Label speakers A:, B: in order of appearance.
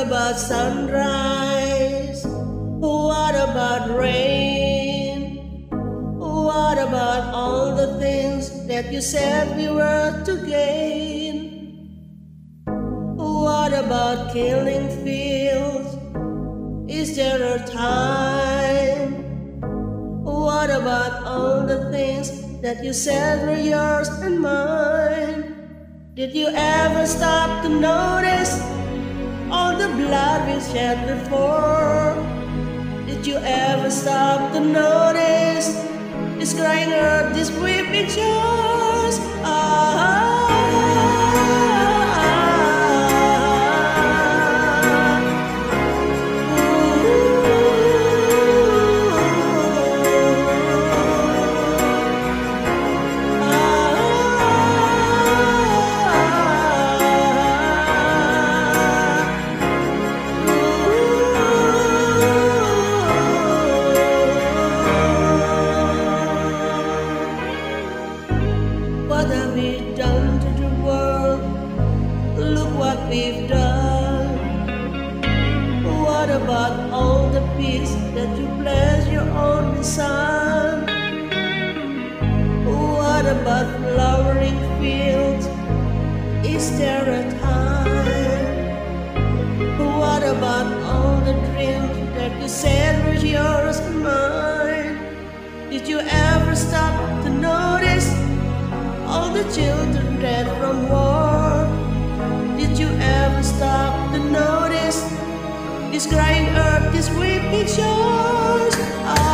A: about sunrise? What about rain? What about all the things that you said we were to gain? What about killing fields? Is there a time? What about all the things that you said were yours and mine? Did you ever stop to notice all the blood we shed before? Did you ever stop to notice this crying earth, this weeping shores? What have we done to the world? Look what we've done. What about all the peace that you pledged your only son? What about flowering fields? Is there a time? What about all the dreams that you said were yours and mine? Did you ever stop to notice all the children dead from war? Did you ever stop to notice this crying earth, this weeping shores?